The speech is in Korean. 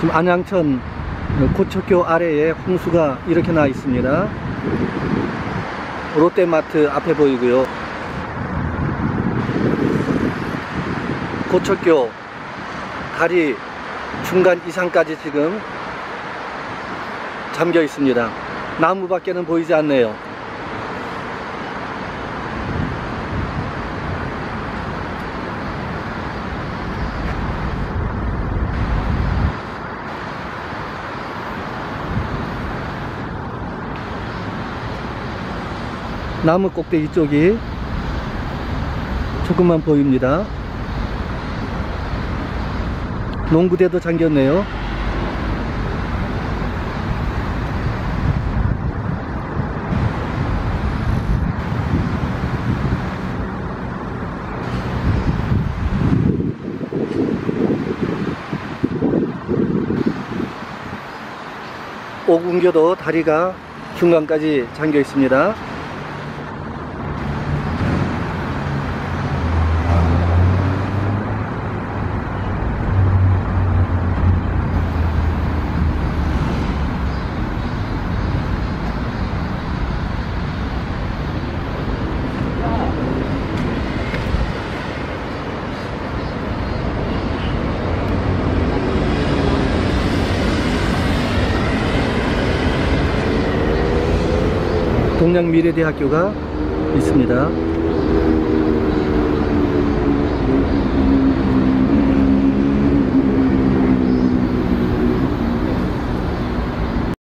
지금 안양천 고척교 아래에 홍수가 이렇게 나 있습니다. 롯데마트 앞에 보이고요. 고척교 다리 중간 이상까지 지금 잠겨 있습니다. 나무밖에는 보이지 않네요. 나무 꼭대기 쪽이 조금만 보입니다. 농구대도 잠겼네요. 오군교도 다리가 중간까지 잠겨 있습니다. 동양미래대학교가 있습니다.